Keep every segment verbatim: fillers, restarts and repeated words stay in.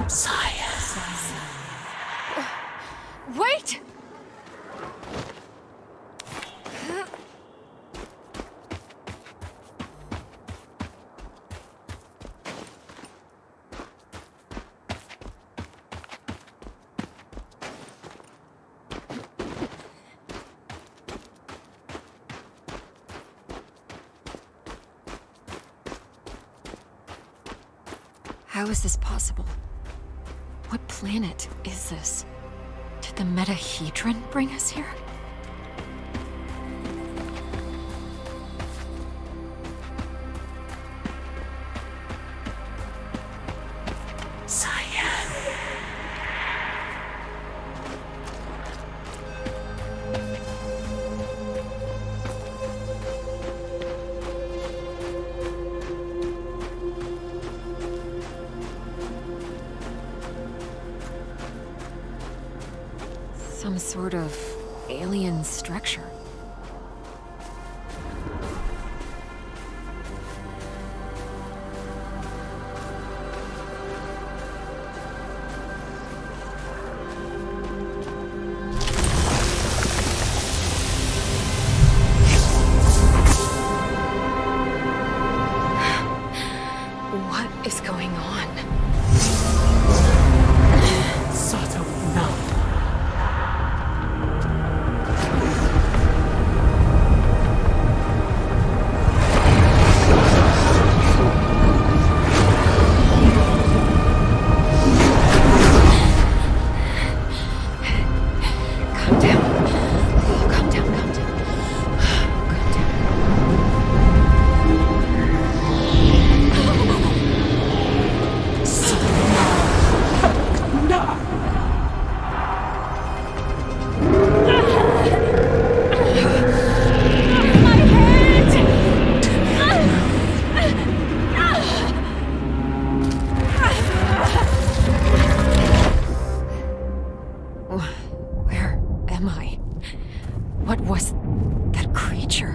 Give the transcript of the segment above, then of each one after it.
Science. Wait! How is this possible? What planet is this? Did the metahedron bring us here? Some sort of alien structure. What is going on? Sort of numb. Where am I? What was that creature?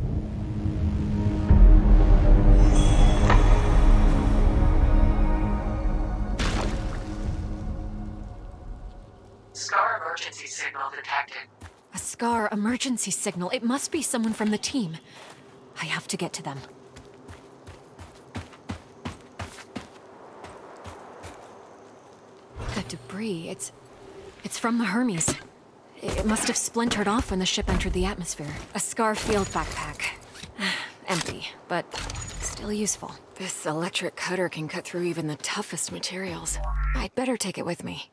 Scar emergency signal detected. A Scar emergency signal. It must be someone from the team. I have to get to them. The debris, it's... it's from the Hermes. It must have splintered off when the ship entered the atmosphere. A Scar field backpack. Empty, but still useful. This electric cutter can cut through even the toughest materials. I'd better take it with me.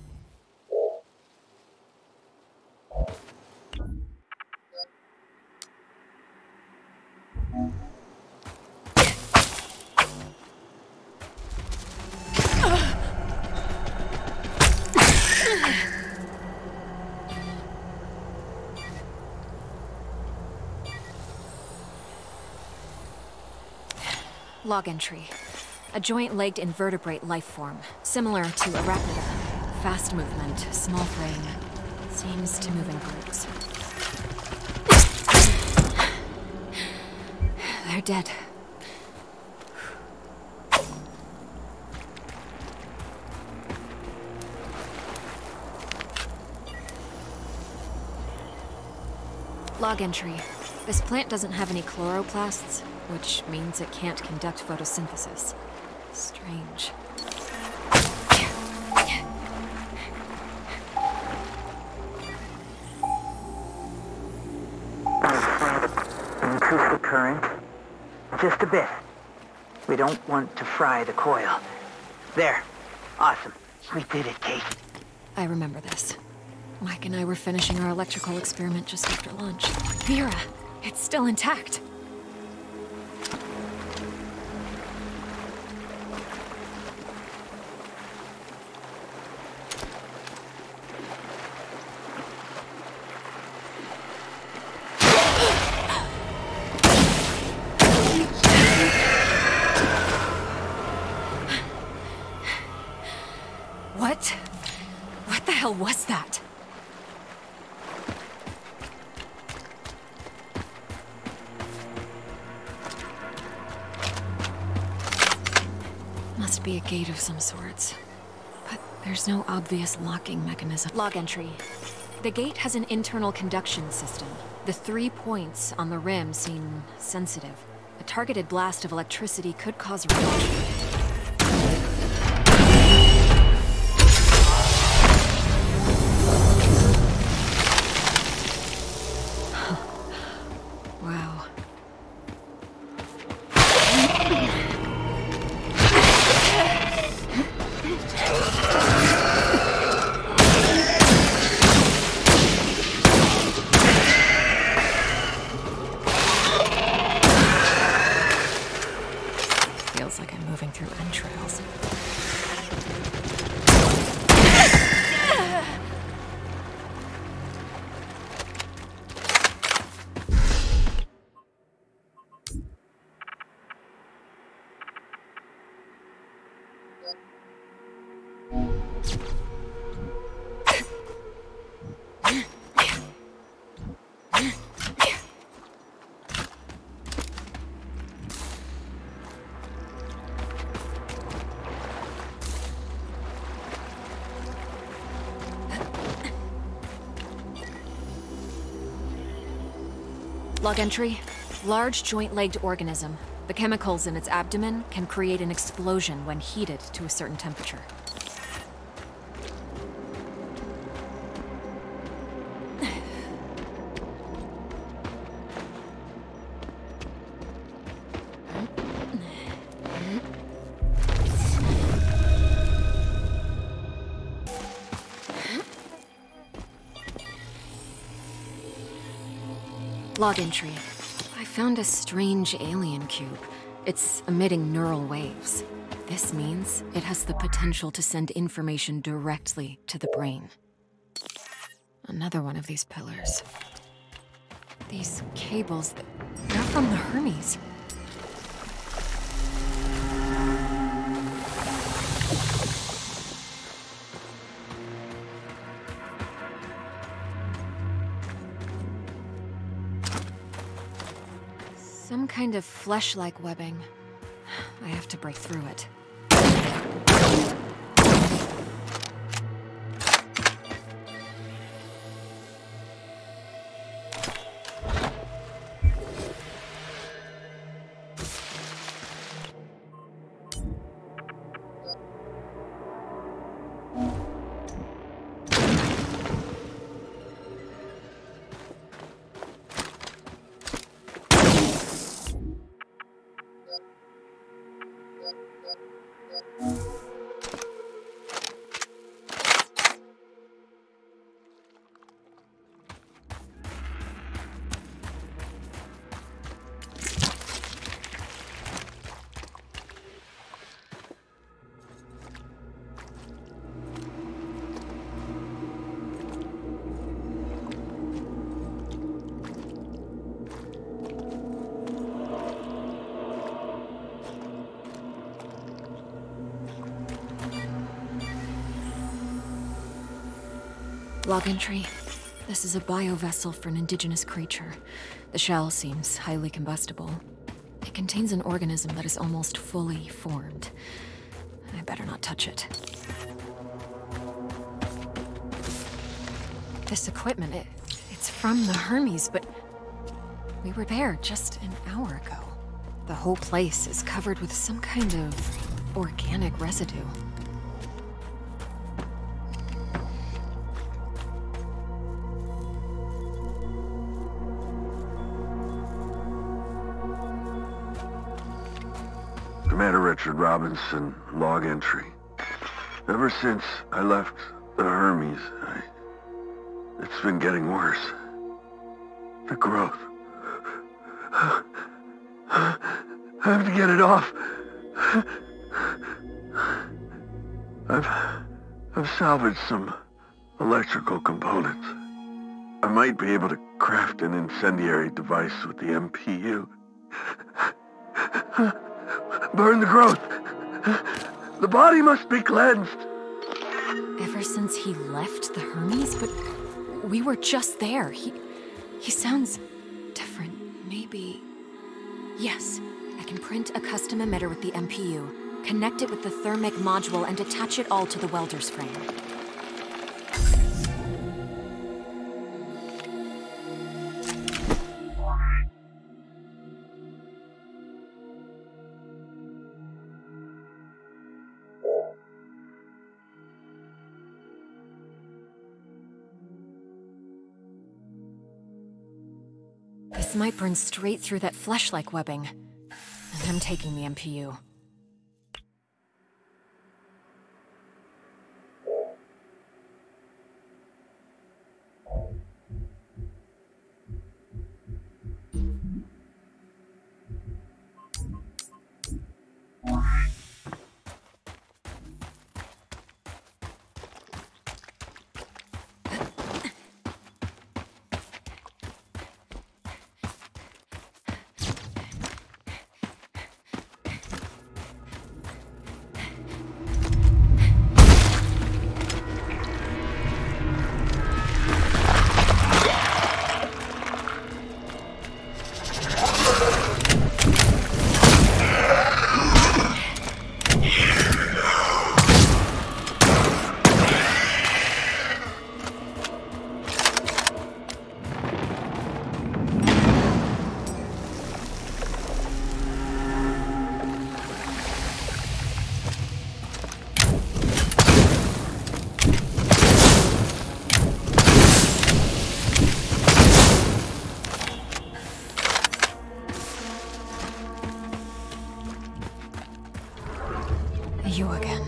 Log entry. A joint-legged invertebrate life form, similar to arachnida. Fast movement, small frame. Seems to move in groups. They're dead. Log entry. This plant doesn't have any chloroplasts, which means it can't conduct photosynthesis. Strange. Increase the current. Just a bit. We don't want to fry the coil. There. Awesome. We did it, Kate. I remember this. Mike and I were finishing our electrical experiment just after lunch. Vera, it's still intact. What? What the hell was that? Must be a gate of some sorts. There's no obvious locking mechanism. Log entry. The gate has an internal conduction system. The three points on the rim seem sensitive. A targeted blast of electricity could cause a reaction. Wow. Feels like I'm moving through entrails. Log entry. Large joint-legged organism. The chemicals in its abdomen can create an explosion when heated to a certain temperature. Log entry. I found a strange alien cube. It's emitting neural waves. This means it has the potential to send information directly to the brain. Another one of these pillars. These cables, they're from the Hermes. Some kind of flesh-like webbing. I have to break through it. Log entry. This is a biovessel for an indigenous creature. The shell seems highly combustible. It contains an organism that is almost fully formed. I better not touch it. This equipment, it, it's from the Hermes, but we were there just an hour ago. The whole place is covered with some kind of organic residue. Commander Richard Robinson, log entry. Ever since I left the Hermes, I... it's been getting worse. The growth. I have to get it off. I've... I've salvaged some electrical components. I might be able to craft an incendiary device with the M P U. Burn the growth. The body must be cleansed. Ever since he left the Hermes, but we were just there. He, he sounds different. Maybe... Yes, I can print a custom emitter with the M P U. Connect it with the thermic module and attach it all to the welder's frame. This might burn straight through that flesh-like webbing. And I'm taking the M P U. You again.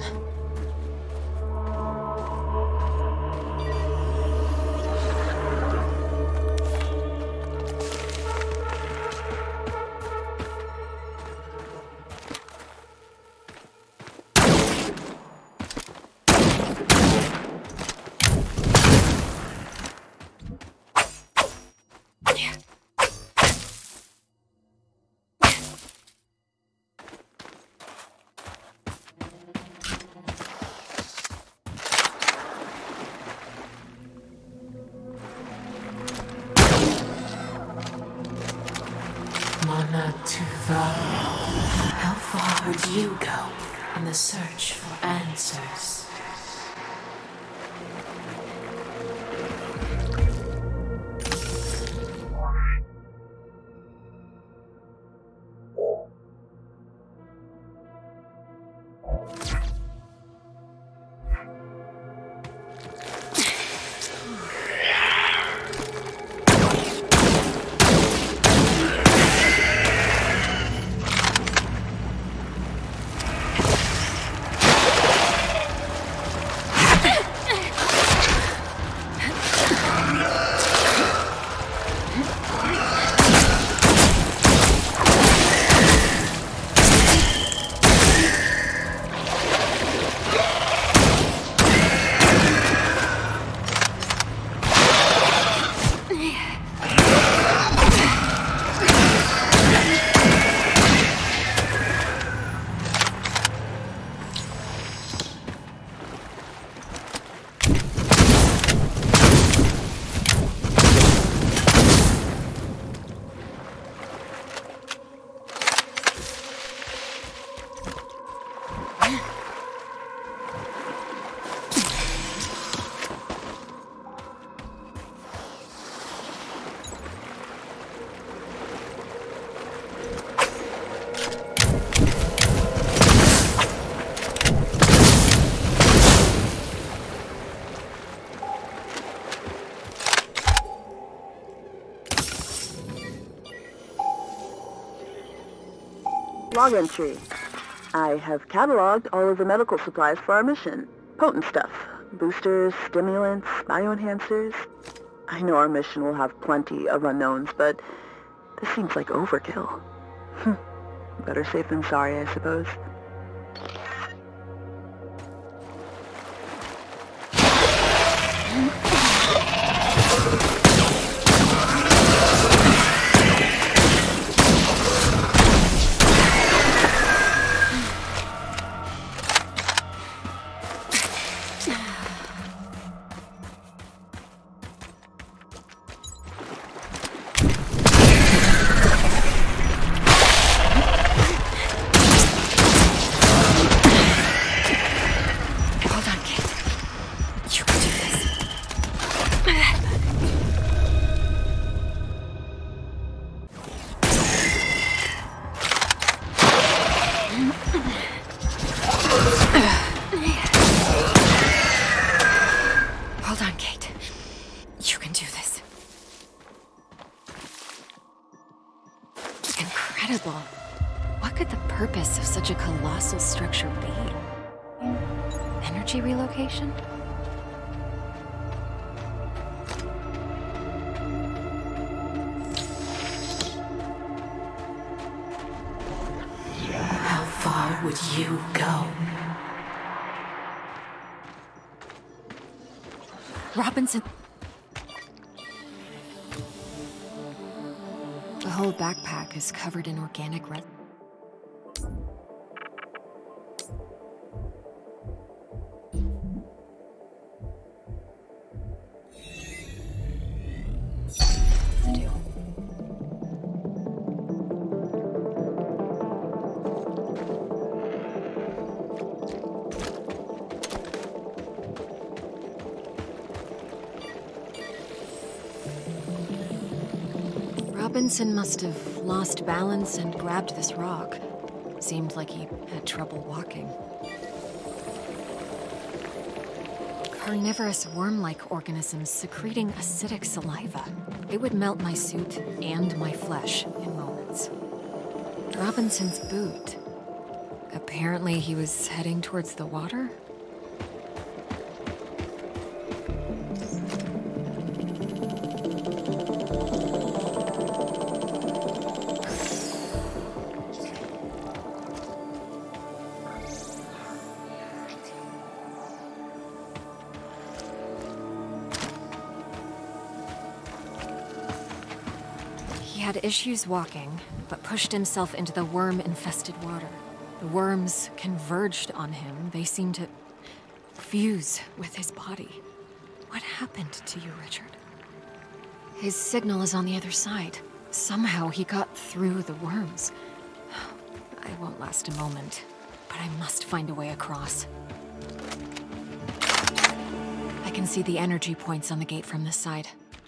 How far would you go in the search for answers? Log entry. I have cataloged all of the medical supplies for our mission. Potent stuff. Boosters, stimulants, bioenhancers. I know our mission will have plenty of unknowns, but this seems like overkill. Better safe than sorry, I suppose. Hold on, Kate. You can do this. Incredible. What could the purpose of such a colossal structure be? Energy relocation? How far would you go? Robinson. The whole backpack is covered in organic resin. Robinson must have lost balance and grabbed this rock. Seemed like he had trouble walking. Carnivorous worm-like organisms secreting acidic saliva. It would melt my suit and my flesh in moments. Robinson's boot. Apparently he was heading towards the water? He had issues walking, but pushed himself into the worm-infested water. The worms converged on him. They seemed to fuse with his body. What happened to you, Richard? His signal is on the other side. Somehow he got through the worms. I won't last a moment, but I must find a way across. I can see the energy points on the gate from this side.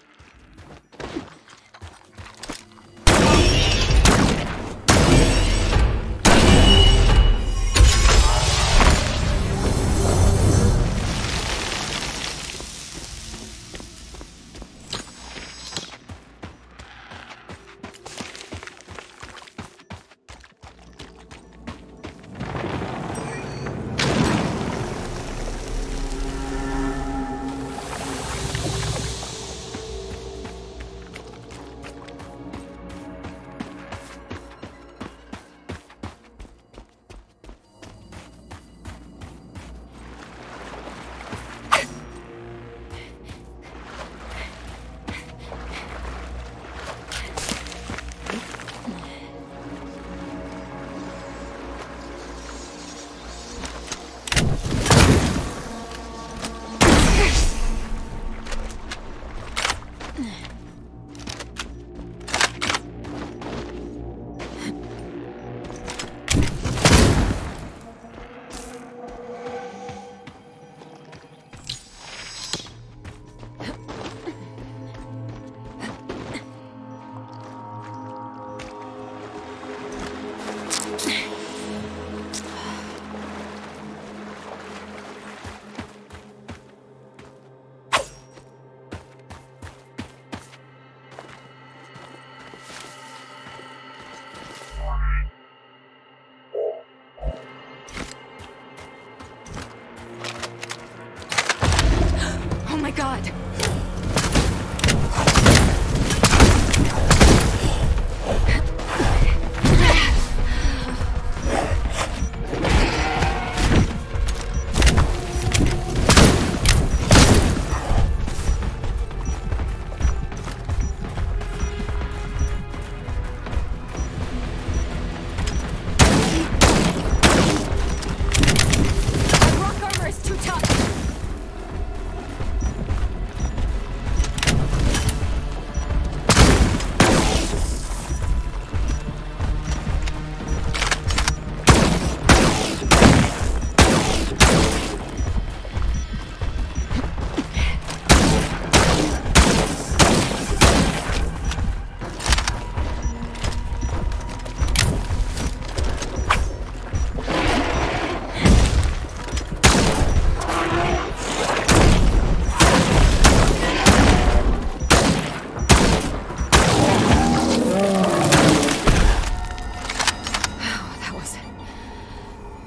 Oh my God!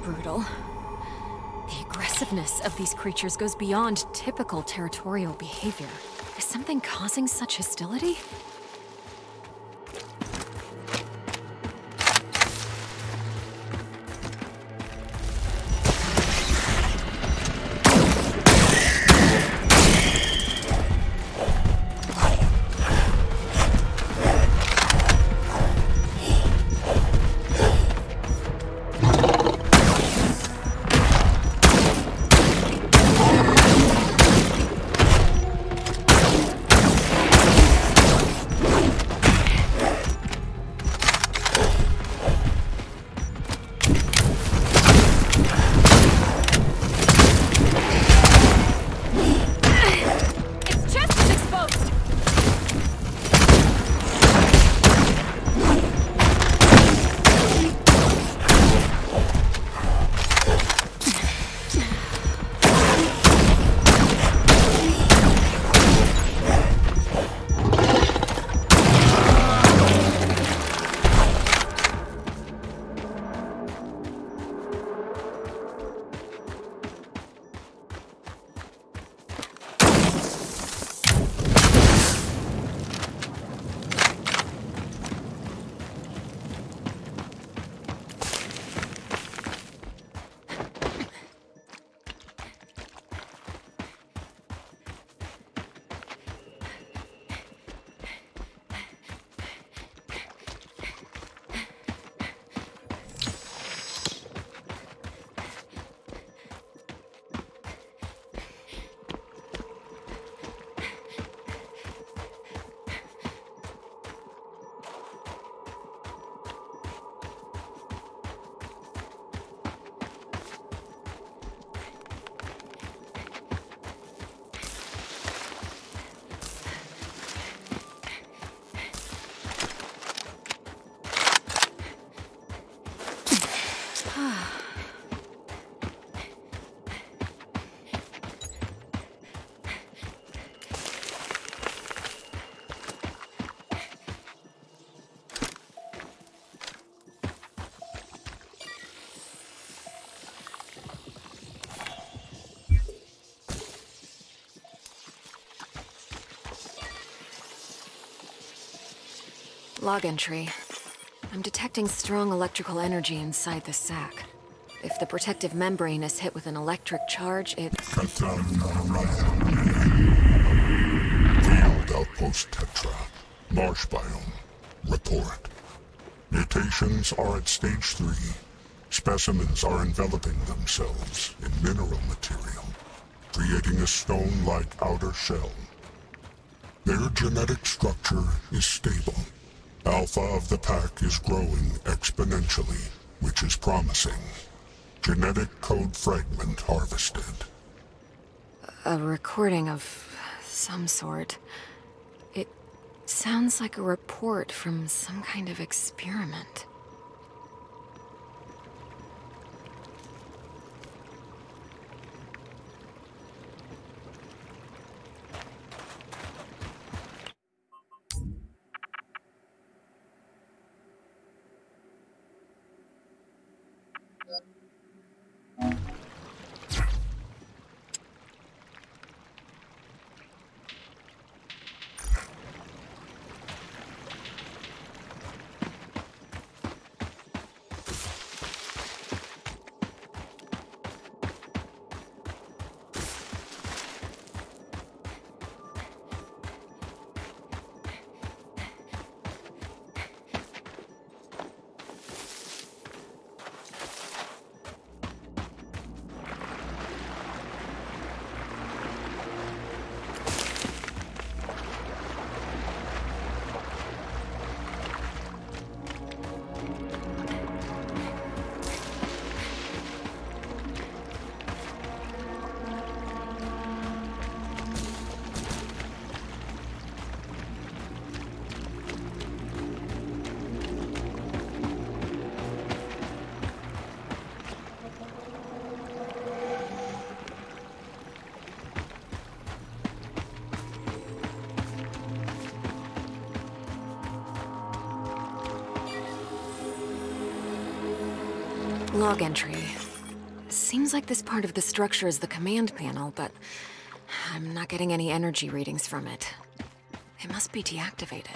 brutal. The aggressiveness of these creatures goes beyond typical territorial behavior. Is something causing such hostility? Log entry. I'm detecting strong electrical energy inside the sac. If the protective membrane is hit with an electric charge, it... Field Outpost Tetra. Marsh biome. Report. Mutations are at stage three. Specimens are enveloping themselves in mineral material, creating a stone-like outer shell. Their genetic structure is stable. Alpha of the pack is growing exponentially, which is promising. Genetic code fragment harvested. A recording of some sort. It sounds like a report from some kind of experiment. Log entry. Seems like this part of the structure is the command panel, but I'm not getting any energy readings from it. It must be deactivated.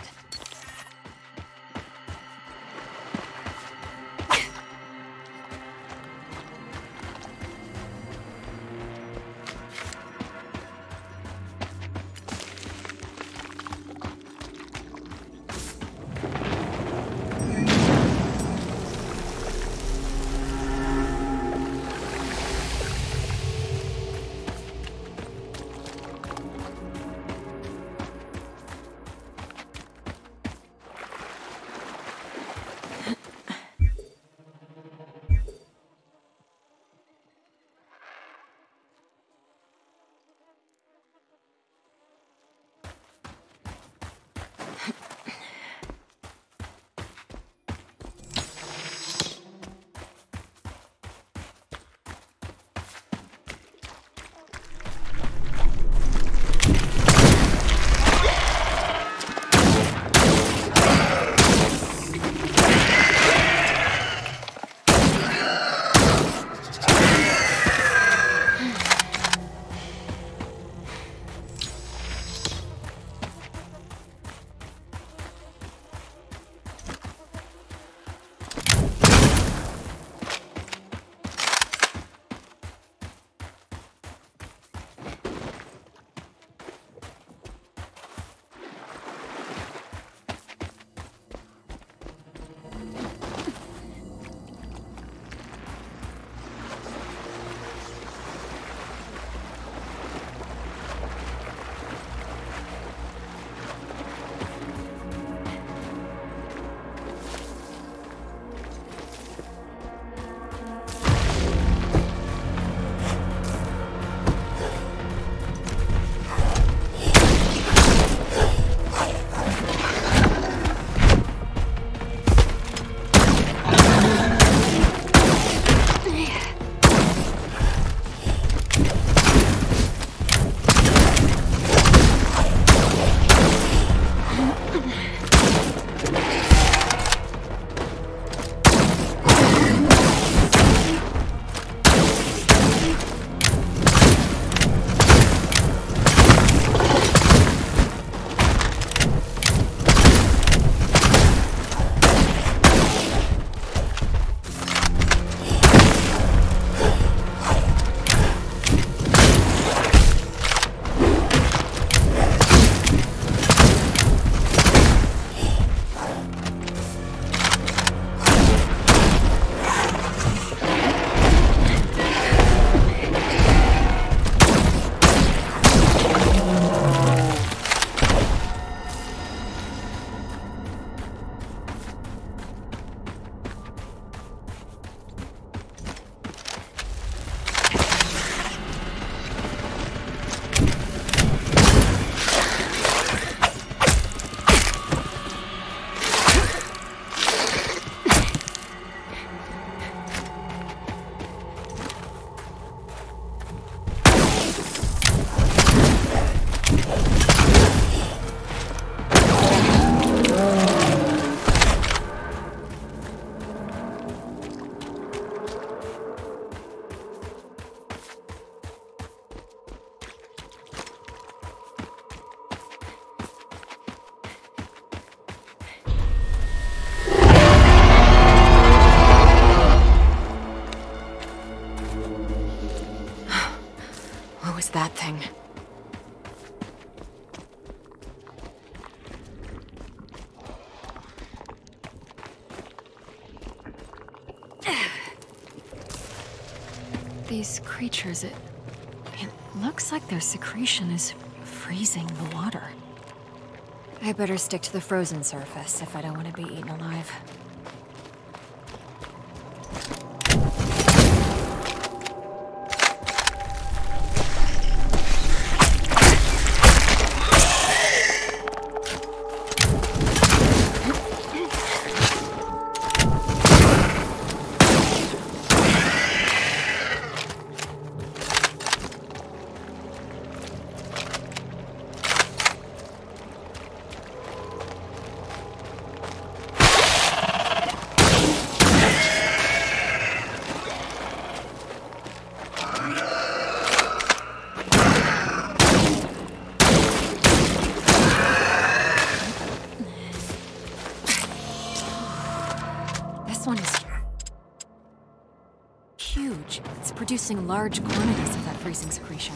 That thing. These creatures, it, it looks like their secretion is freezing the water. I better stick to the frozen surface if I don't want to be eaten alive. huge. It's producing large quantities of that freezing secretion.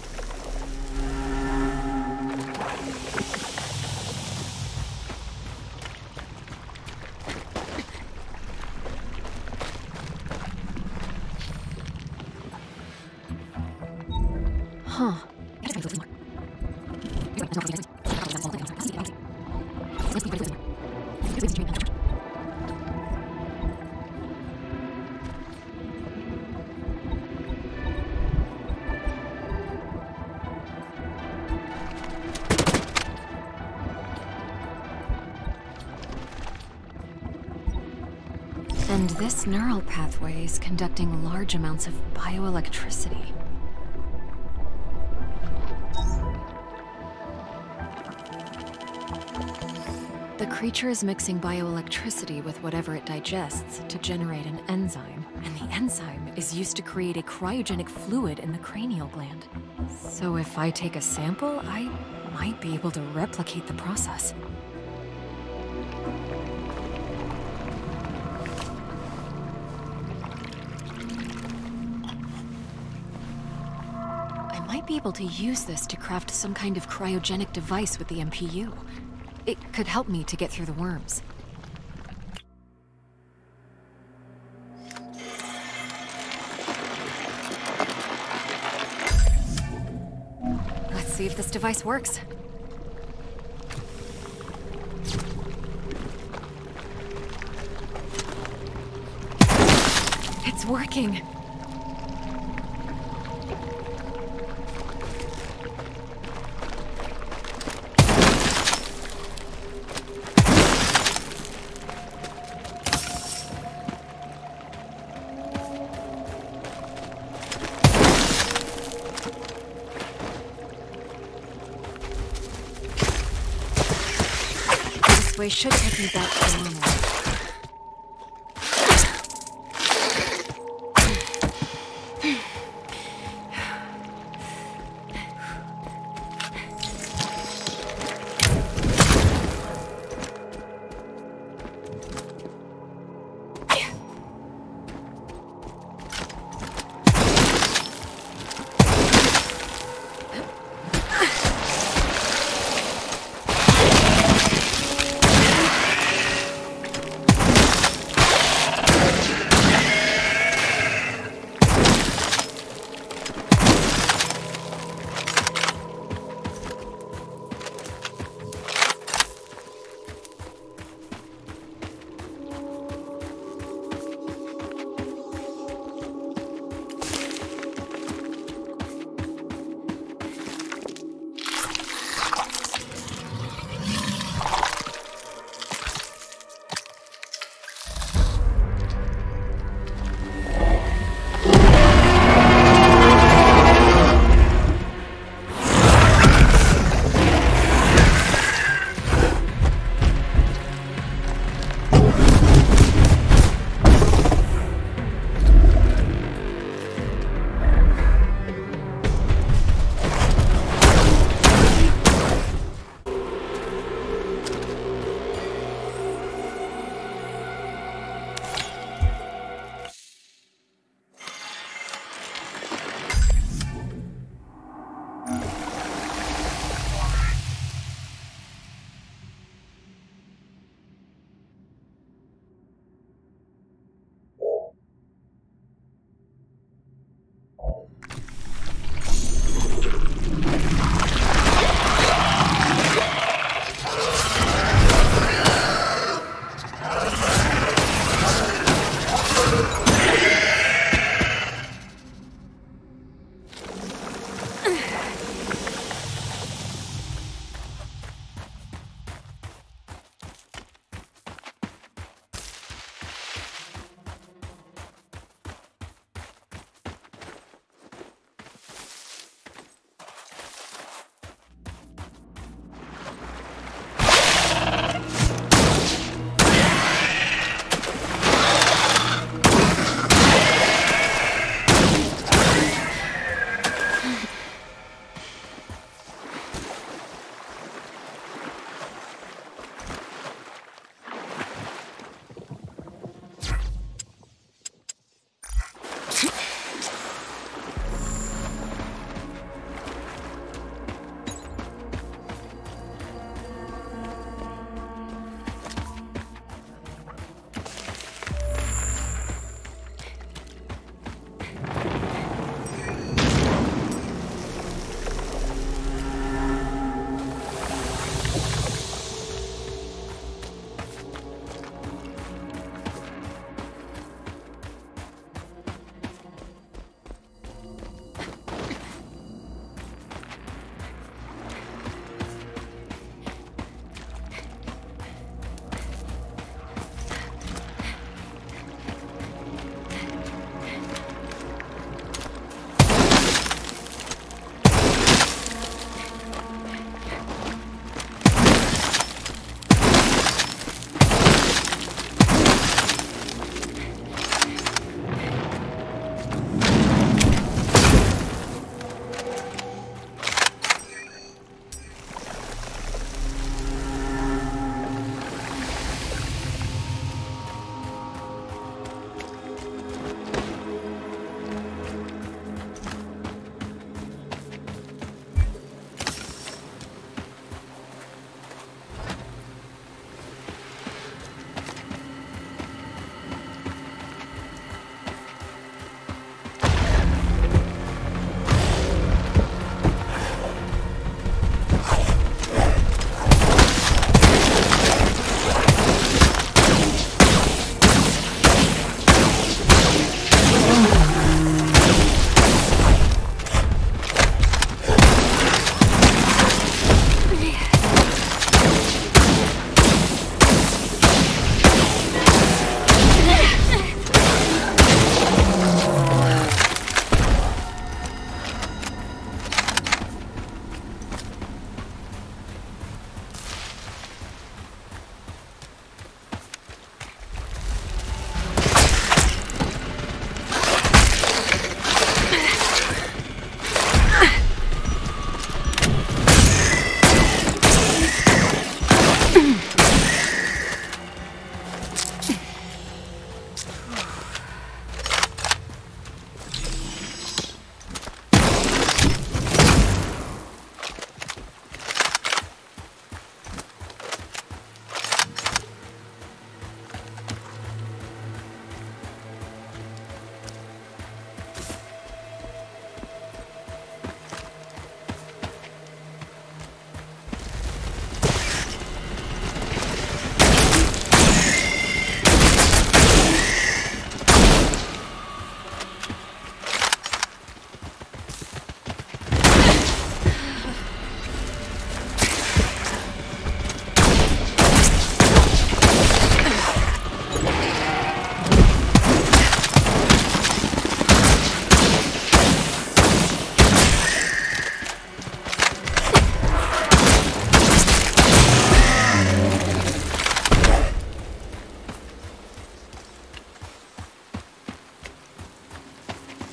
Huh. And this neural pathway is conducting large amounts of bioelectricity. The creature is mixing bioelectricity with whatever it digests to generate an enzyme, and the enzyme is used to create a cryogenic fluid in the cranial gland. So if I take a sample, I might be able to replicate the process. I might be able to use this to craft some kind of cryogenic device with the M P U. It could help me to get through the worms. Let's see if this device works. It's working. This way should take me back to normal.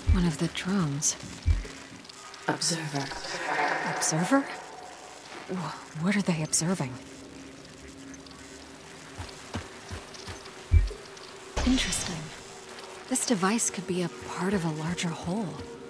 One of the drones. Observer. Observer? Wh- What are they observing? Interesting. This device could be a part of a larger whole.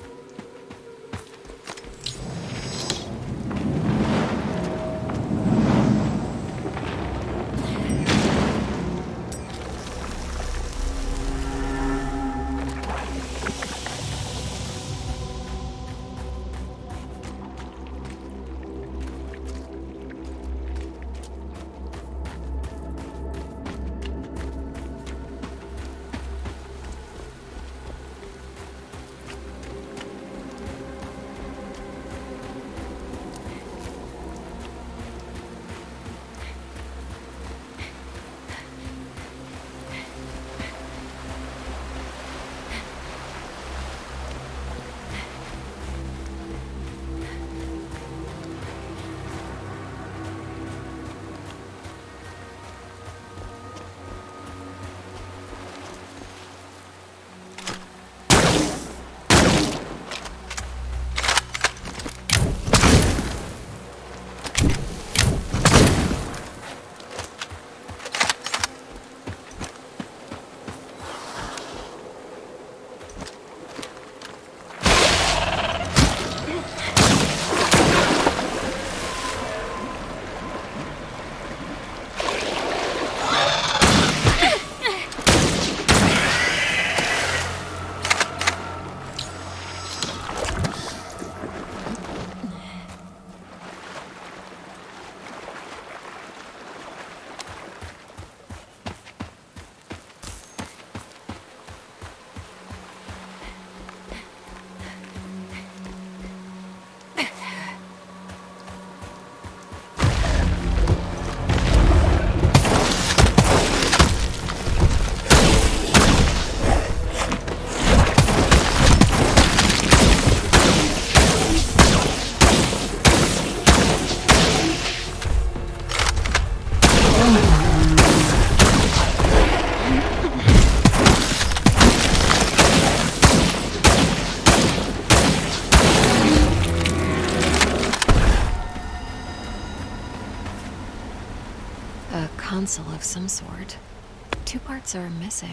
A console of some sort. Two parts are missing.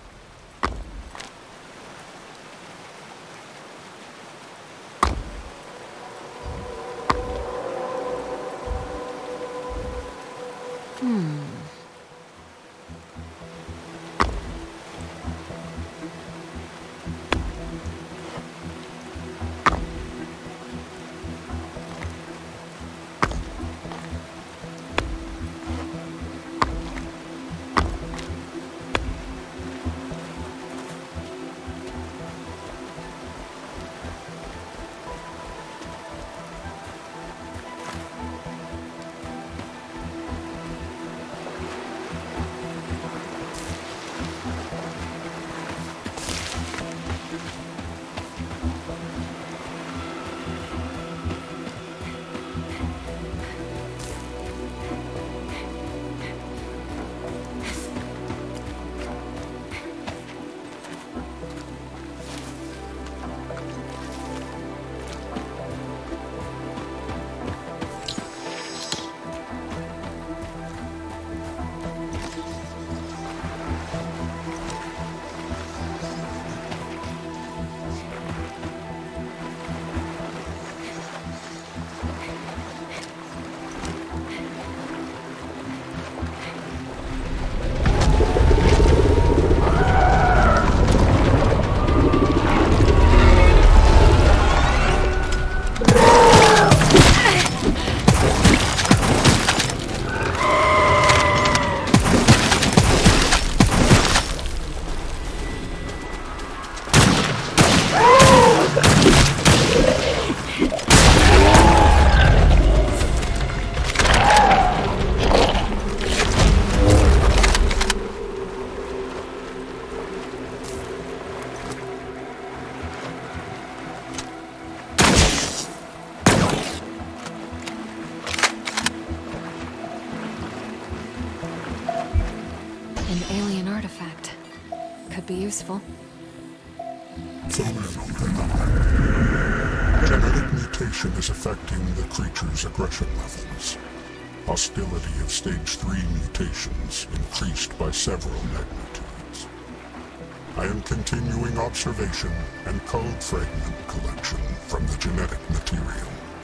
Hmm. An alien artifact. Could be useful. Genetic mutation is affecting the creature's aggression levels. Hostility of stage three mutations increased by several magnitudes. I am continuing observation and code fragment collection from the genetic material.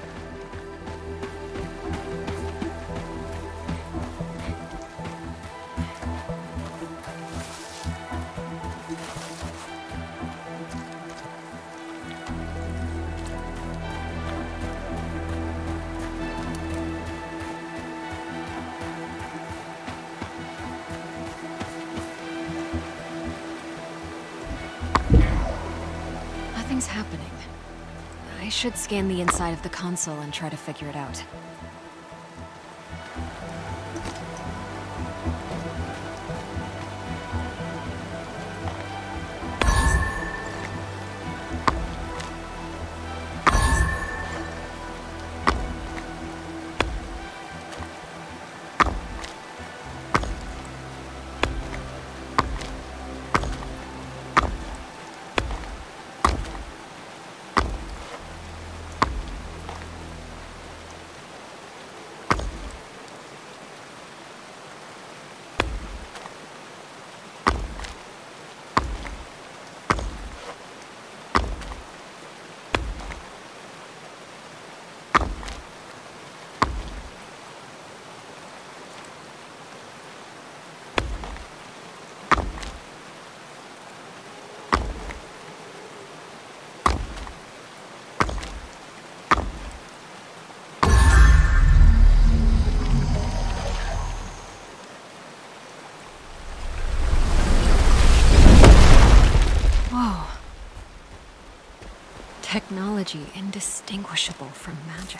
Nothing's happening. I should scan the inside of the console and try to figure it out. Technology indistinguishable from magic.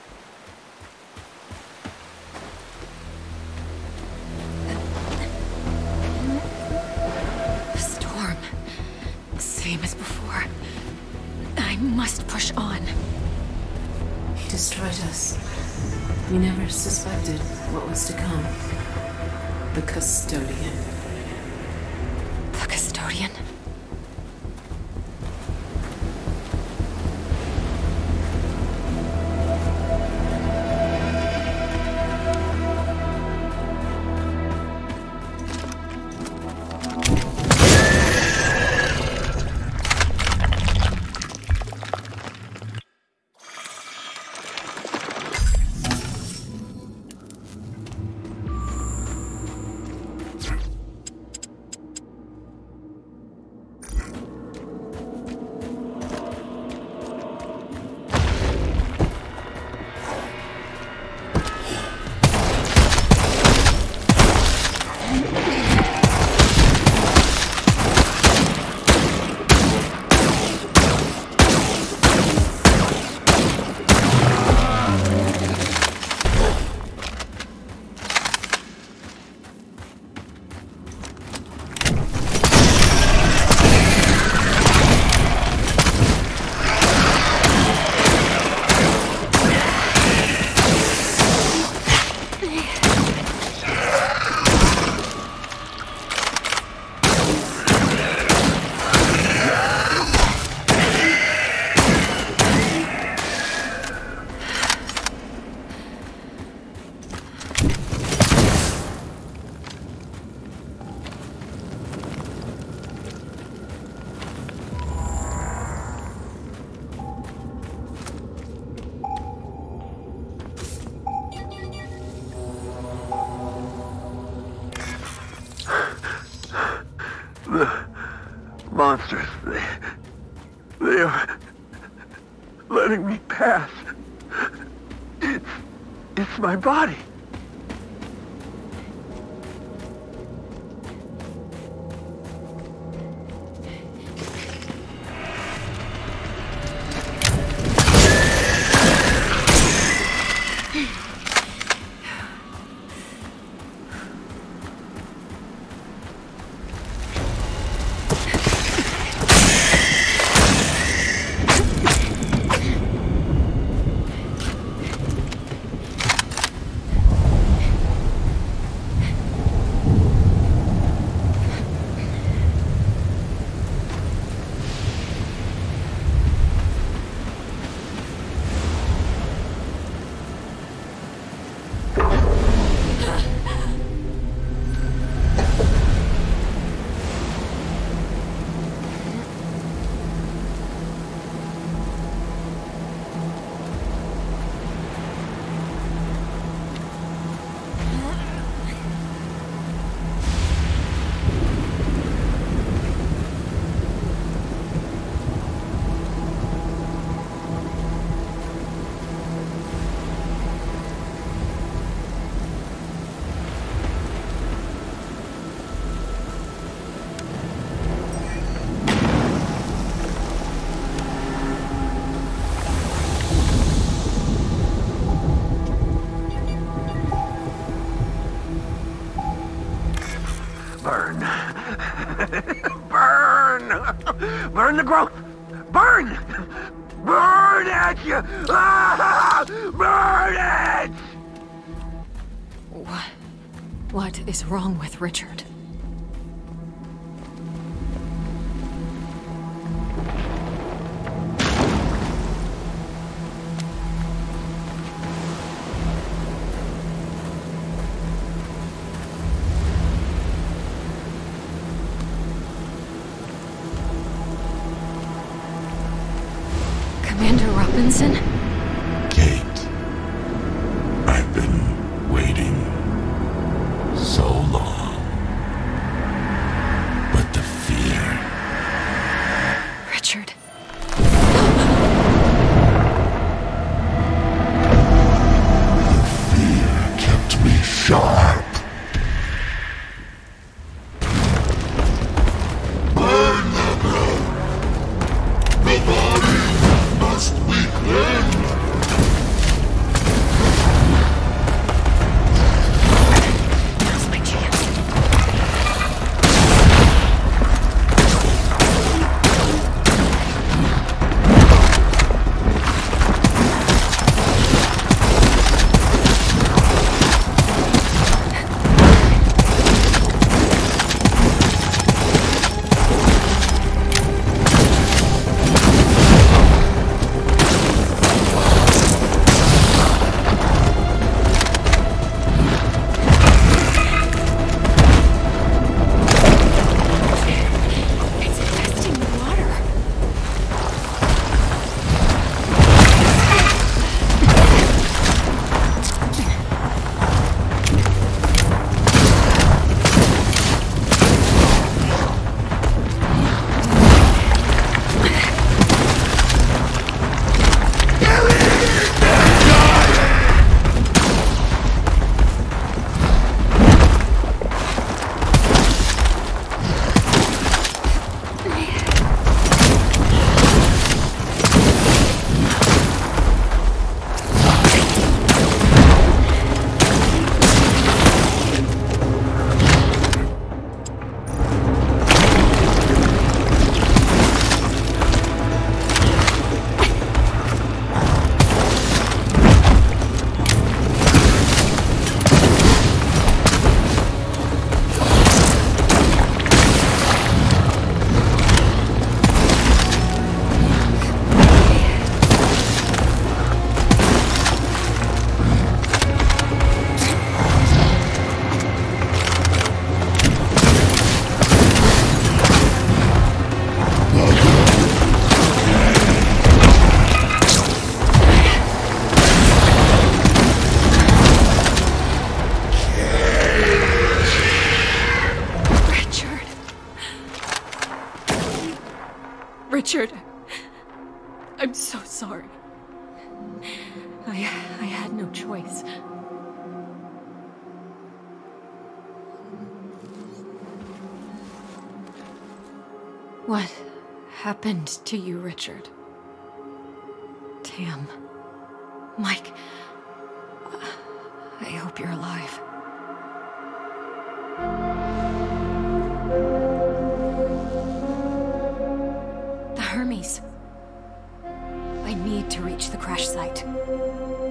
Storm. Same as before. I must push on. He destroyed us. We never suspected what was to come. The custodian. The custodian? The monsters, they... they are letting me pass. It's... it's my body. Burn the growth! Burn! Burn it! You! Ah! Burn it! What? What is wrong with Richard? Commander Robinson? Kate, I've been waiting so long. But the fear... Richard. The fear kept me sharp. Burn the growth! The body must be cleansed! Now's my chance. It's infesting the water. Richard. Richard. I'm so sorry. I, I had no choice. What happened to you, Richard? Tam. Mike. I hope you're alive. The Hermes. I need to reach the crash site.